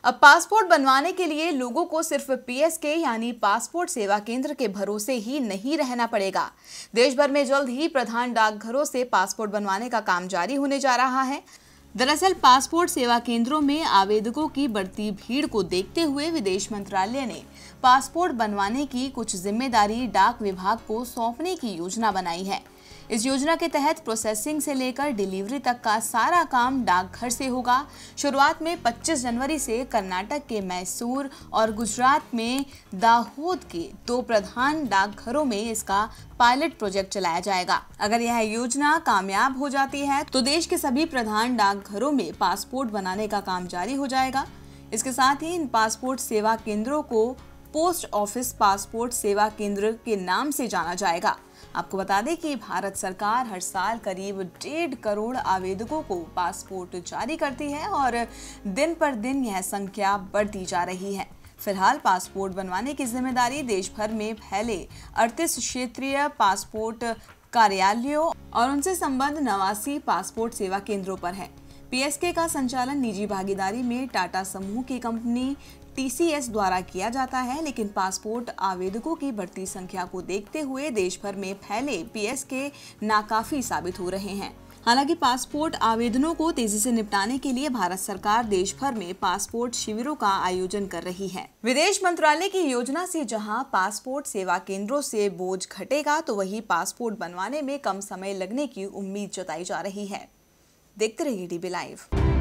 अब पासपोर्ट बनवाने के लिए लोगों को सिर्फ पीएसके यानी पासपोर्ट सेवा केंद्र के भरोसे ही नहीं रहना पड़ेगा। देश भर में जल्द ही प्रधान डाकघरों से पासपोर्ट बनवाने का काम जारी होने जा रहा है। दरअसल पासपोर्ट सेवा केंद्रों में आवेदकों की बढ़ती भीड़ को देखते हुए विदेश मंत्रालय ने पासपोर्ट बनवाने की कुछ जिम्मेदारी डाक विभाग को सौंपने की योजना बनाई है। इस योजना के तहत प्रोसेसिंग से लेकर डिलीवरी तक का सारा काम डाकघर से होगा। शुरुआत में 25 जनवरी से कर्नाटक के मैसूर और गुजरात में दाहोद के 2 प्रधान डाकघरों में इसका पायलट प्रोजेक्ट चलाया जाएगा। अगर यह योजना कामयाब हो जाती है तो देश के सभी प्रधान डाकघरों में पासपोर्ट बनाने का काम जारी हो जाएगा। इसके साथ ही इन पासपोर्ट सेवा केंद्रों को पोस्ट ऑफिस पासपोर्ट सेवा केंद्र के नाम से जाना जाएगा। आपको बता दें कि भारत सरकार हर साल करीब 1.5 करोड़ आवेदकों को पासपोर्ट जारी करती है और दिन पर दिन यह संख्या बढ़ती जा रही है। फिलहाल पासपोर्ट बनवाने की जिम्मेदारी देश भर में फैले 38 क्षेत्रीय पासपोर्ट कार्यालयों और उनसे संबद्ध 89 पासपोर्ट सेवा केंद्रों पर है। पीएसके का संचालन निजी भागीदारी में टाटा समूह की कंपनी टीसीएस द्वारा किया जाता है, लेकिन पासपोर्ट आवेदकों की बढ़ती संख्या को देखते हुए देश भर में फैले पीएसके नाकाफी साबित हो रहे हैं। हालांकि पासपोर्ट आवेदनों को तेजी से निपटाने के लिए भारत सरकार देश भर में पासपोर्ट शिविरों का आयोजन कर रही है। विदेश मंत्रालय की योजना से जहां पासपोर्ट सेवा केंद्रों से बोझ घटेगा, तो वहीं पासपोर्ट बनवाने में कम समय लगने की उम्मीद जताई जा रही है। देखते रहिए डीबी लाइव।